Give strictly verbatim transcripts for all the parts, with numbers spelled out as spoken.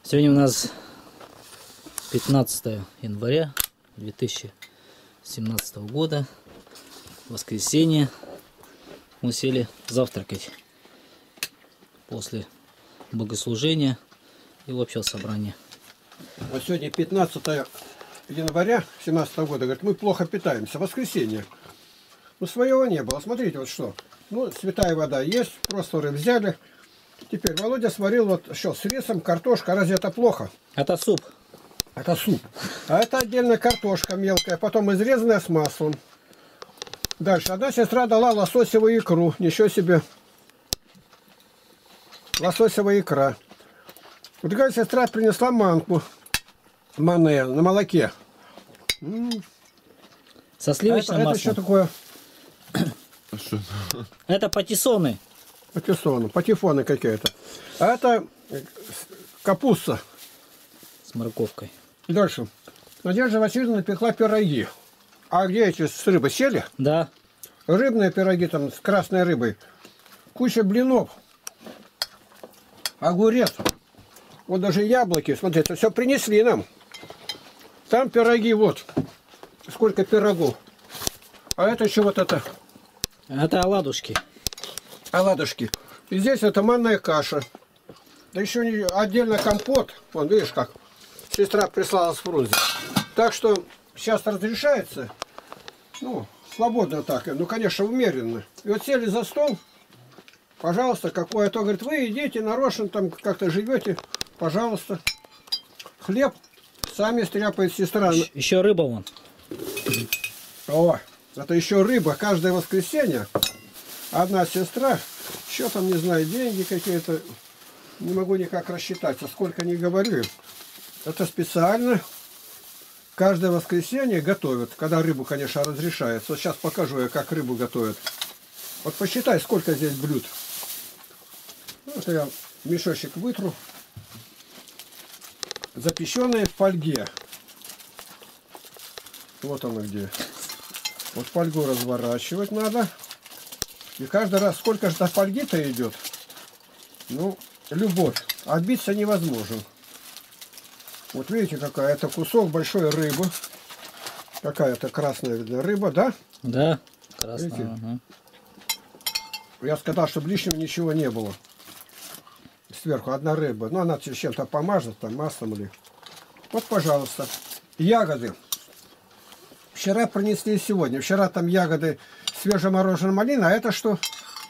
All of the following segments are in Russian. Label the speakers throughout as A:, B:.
A: Сегодня у нас пятнадцатое января две тысячи семнадцатого года, воскресенье. Мы сели завтракать после богослужения и общего собрания.
B: Вот сегодня пятнадцатое января семнадцатого года, говорит, мы плохо питаемся. Воскресенье. Ну, своего не было. Смотрите, вот что. Ну, святая вода есть, просторы взяли. Теперь Володя сварил вот что, с рисом, картошка. Разве это плохо?
A: Это суп.
B: Это суп. А это отдельная картошка мелкая, потом изрезанная с маслом. Дальше. Одна сестра дала лососевую икру. Ничего себе. Лососевая икра. Другая сестра принесла манку. Мане на молоке. М-м.
A: Со сливочным
B: а это,
A: маслом.
B: это что такое?
A: Это патиссоны.
B: Патиссоны, патефоны какие-то. А это капуста.
A: С морковкой.
B: Дальше. Надежда Васильевна напекла пироги. А где эти с рыбой сели?
A: Да.
B: Рыбные пироги там с красной рыбой. Куча блинов. Огурец. Вот даже яблоки. Смотрите, все принесли нам. Там пироги, вот. Сколько пирогов. А это еще вот это.
A: Это оладушки.
B: Оладушки. И здесь это манная каша. Да еще не, отдельно компот. Вон, видишь как. Сестра прислала с Фрунзе. Так что сейчас разрешается. Ну, свободно так. Ну, конечно, умеренно. И вот сели за стол. Пожалуйста, какое. То говорит, вы идите нарочно, там как-то живете. Пожалуйста. Хлеб сами стряпает сестра.
A: Еще рыба вон.
B: О, это еще рыба. Каждое воскресенье одна сестра, что там, не знаю, деньги какие-то, не могу никак рассчитать, а сколько не говорю. Это специально каждое воскресенье готовят, когда рыбу, конечно, разрешается. Вот сейчас покажу я, как рыбу готовят. Вот посчитай, сколько здесь блюд. Вот я мешочек вытру. Запеченные в фольге. Вот оно где. Вот фольгу разворачивать надо. И каждый раз, сколько же до фольги-то идет. Ну, любовь. Отбиться невозможно. Вот видите, какая это кусок большой рыбы. Какая-то красная, видно, рыба, да?
A: Да, красная. Ага.
B: Я сказал, чтобы лишнего ничего не было. Сверху одна рыба. Ну, она чем-то помажет, там, маслом или... Вот, пожалуйста. Ягоды. Вчера принесли сегодня. Вчера там ягоды свежемороженая малина. А это что?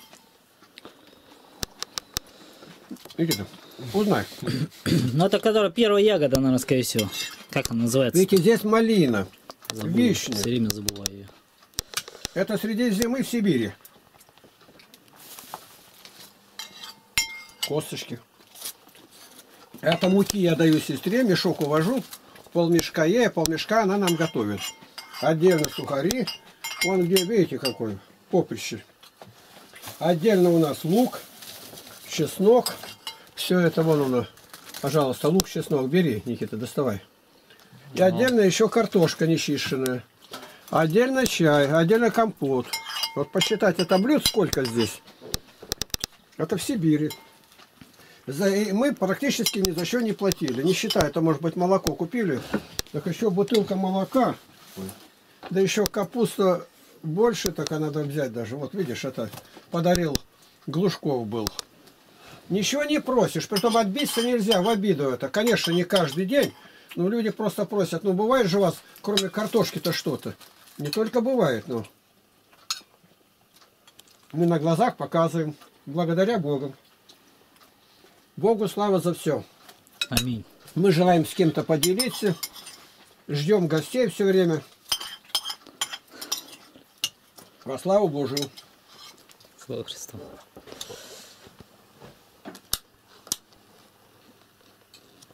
B: Видите? Узнай.
A: Ну, это которая первая ягода, наверное, скорее всего. Как она называется?
B: Видите, здесь малина.
A: Забыл,
B: Вишня.
A: все время забываю ее.
B: Это среди зимы в Сибири. Косточки. Это муки я даю сестре, мешок увожу. Полмешка ей, полмешка она нам готовит. Отдельно сухари. Вон где, видите, какой поприще. Отдельно у нас лук, чеснок. Все это вон у нас. Пожалуйста, лук, чеснок бери, Никита, доставай. И отдельно еще картошка нечищенная. Отдельно чай, отдельно компот. Вот посчитать это блюд сколько здесь. Это в Сибири. За, и мы практически ни за что не платили. Не считая, это может быть молоко купили. Так еще бутылка молока. Да еще капуста больше, так а надо взять даже. Вот видишь, это подарил Глушков был. Ничего не просишь, притом отбиться нельзя, в обиду это. Конечно, не каждый день, но люди просто просят. Ну, бывает же у вас, кроме картошки-то что-то. Не только бывает, но мы на глазах показываем. Благодаря Богу. Богу слава за все.
A: Аминь.
B: Мы желаем с кем-то поделиться. Ждем гостей все время. Во славу Божию.
A: Слава Христу.